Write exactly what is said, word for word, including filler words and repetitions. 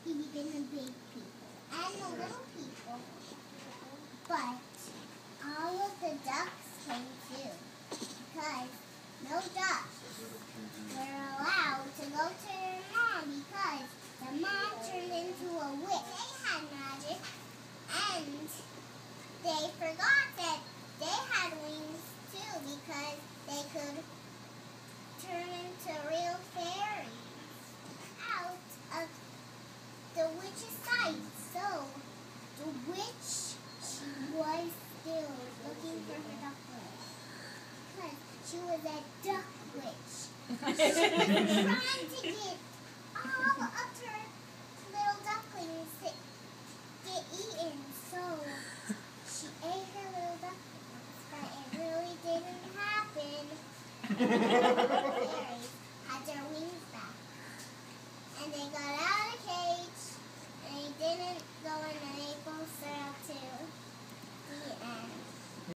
even the big people and the little people. But all of the ducks came too, because no ducks were allowed to go to their mom because the mom turned into a witch. They had magic, and they forgot that they had wings too because they could turn into real fairies out of the witch's sight. So the witch, she was still looking for her ducklings because she was a duck witch. She was trying to get all of her little ducklings to get eaten. So she ate her little ducklings, but it really didn't happen. The fairies had their wings back, and they got out of the cage, and they didn't go in the